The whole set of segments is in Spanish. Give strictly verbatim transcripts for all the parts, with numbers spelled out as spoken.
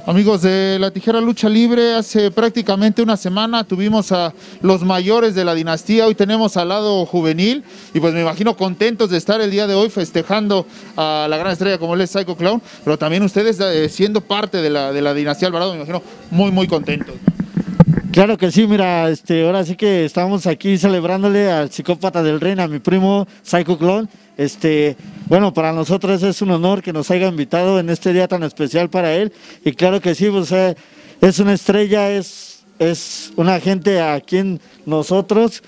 Amigos de La Tijera Lucha Libre, hace prácticamente una semana tuvimos a los mayores de la dinastía, hoy tenemos al lado juvenil y pues me imagino contentos de estar el día de hoy festejando a la gran estrella como él es Psycho Clown, pero también ustedes eh, siendo parte de la, de la dinastía Alvarado, me imagino muy muy contentos. Claro que sí, mira, este, ahora sí que estamos aquí celebrándole al psicópata del ring, a mi primo Psycho Clown. Este, bueno, para nosotros es un honor que nos haya invitado en este día tan especial para él. Y claro que sí, pues, eh, es una estrella, es, es una gente a quien nosotros,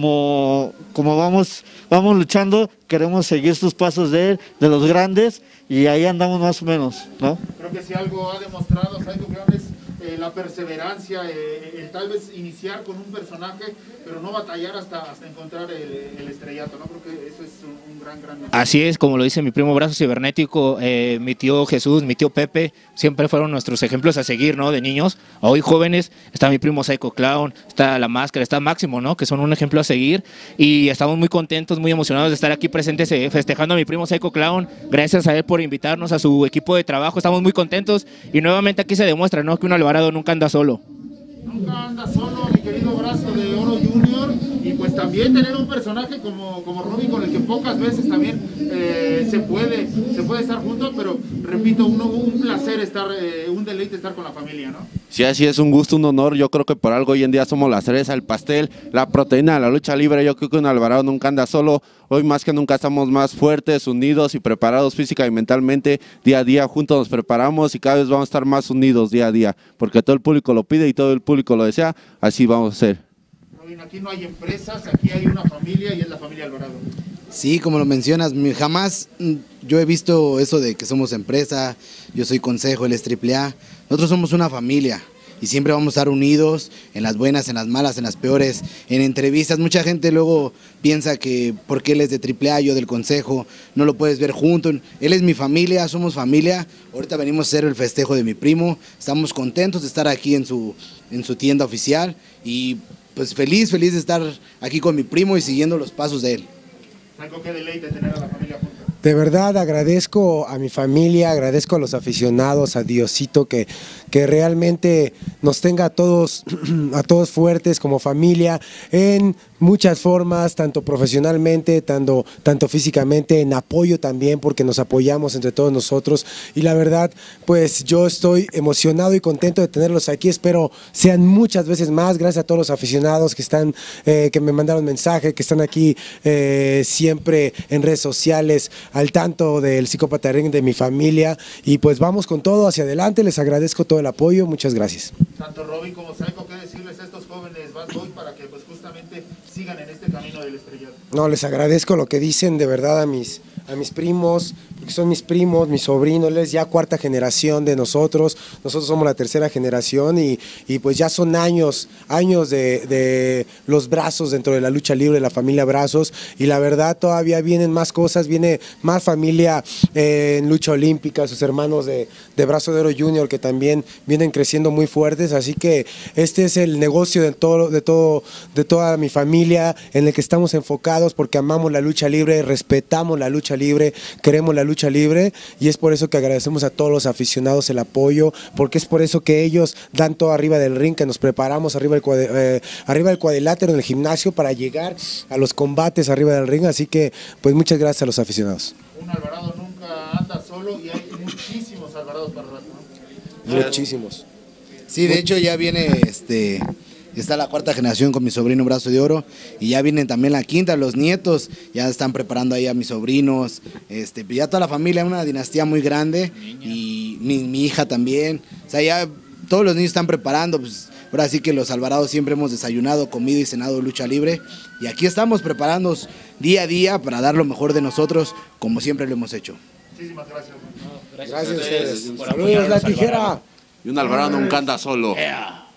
como, como vamos, vamos luchando, queremos seguir sus pasos de él, de los grandes, y ahí andamos más o menos, ¿no? Creo que si algo ha demostrado Psycho Clown es eh, la perseverancia, eh, el tal vez iniciar con un personaje, pero no batallar hasta, hasta encontrar el, el estrellato, ¿no? Creo que eso es un, un gran, gran... Así es, como lo dice mi primo Brazo Cibernético, eh, mi tío Jesús, mi tío Pepe, siempre fueron nuestros ejemplos a seguir, ¿no? De niños, hoy jóvenes, está mi primo Psycho Clown, está La Máscara, está Máximo, ¿no? Que son un ejemplo a seguir, y estamos muy contentos, muy emocionados de estar aquí presentes eh, festejando a mi primo Psycho Clown. Gracias a él por invitarnos, a su equipo de trabajo, estamos muy contentos, y nuevamente aquí se demuestra, ¿no? Que un Alvarado nunca anda solo. Nunca anda solo, mi querido Brazo de Oro Junior, y pues también tener un personaje como, como Robin, con el que pocas veces también eh, se puede se puede estar juntos, pero repito, uno, un placer estar, eh, un deleite estar con la familia, ¿no? Sí, así es, un gusto, un honor. Yo creo que por algo hoy en día somos la cereza, el pastel, la proteína de la lucha libre. Yo creo que un Alvarado nunca anda solo. Hoy más que nunca estamos más fuertes, unidos y preparados física y mentalmente. Día a día juntos nos preparamos y cada vez vamos a estar más unidos día a día, porque todo el público lo pide y todo el público lo desea. Así vamos a ser. Robin, aquí no hay empresas, aquí hay una familia y es la familia Alvarado. Sí, como lo mencionas, jamás yo he visto eso de que somos empresa, yo soy consejo, él es triple A. Nosotros somos una familia y siempre vamos a estar unidos en las buenas, en las malas, en las peores, en entrevistas. Mucha gente luego piensa que porque él es de triple A, yo del consejo, no lo puedes ver junto. Él es mi familia, somos familia. Ahorita venimos a hacer el festejo de mi primo, estamos contentos de estar aquí en su, en su tienda oficial y pues feliz, feliz de estar aquí con mi primo y siguiendo los pasos de él. Psycho, qué deleite tener a la familia junta. De verdad agradezco a mi familia, agradezco a los aficionados, a Diosito que, que realmente nos tenga a todos, a todos fuertes como familia en muchas formas, tanto profesionalmente, tanto, tanto físicamente, en apoyo también, porque nos apoyamos entre todos nosotros. Y la verdad, pues yo estoy emocionado y contento de tenerlos aquí. Espero sean muchas veces más. Gracias a todos los aficionados que están, eh, que me mandaron mensaje, que están aquí eh, siempre en redes sociales, al tanto del Psicópata Ring, de mi familia, y pues vamos con todo hacia adelante. Les agradezco todo el apoyo, muchas gracias. Tanto Robin como Psycho, ¿qué decirles a estos jóvenes Bad Boy para que pues justamente sigan en este camino del estrellato? No, les agradezco lo que dicen de verdad a mis, a mis primos, porque son mis primos, mis sobrinos, él es ya cuarta generación de nosotros, nosotros somos la tercera generación y, y pues ya son años, años de, de los Brazos dentro de la lucha libre, la familia Brazos, y la verdad todavía vienen más cosas, viene más familia eh, en lucha olímpica, sus hermanos de, de Brazo de Oro Junior que también vienen creciendo muy fuertes, así que este es el negocio de, todo, de, todo, de toda mi familia en el que estamos enfocados porque amamos la lucha libre, respetamos la lucha libre, queremos la lucha libre y es por eso que agradecemos a todos los aficionados el apoyo, porque es por eso que ellos dan todo arriba del ring, que nos preparamos arriba del, cuadri, eh, arriba del cuadrilátero en el gimnasio para llegar a los combates arriba del ring, así que pues muchas gracias a los aficionados. Un Alvarado nunca anda solo y hay muchísimos Alvarados para rato, ¿no? Muchísimos. Sí, de hecho ya viene, este, está la cuarta generación con mi sobrino Brazo de Oro y ya vienen también la quinta, los nietos, ya están preparando ahí a mis sobrinos, este, ya toda la familia, una dinastía muy grande y mi, mi hija también, o sea, ya todos los niños están preparando, pues ahora sí que los Alvarados siempre hemos desayunado, comido y cenado lucha libre y aquí estamos preparándonos día a día para dar lo mejor de nosotros como siempre lo hemos hecho. Muchísimas gracias. Gracias a ustedes. Saludos, La Tijera. Y un Alvarado nunca anda solo. Yeah.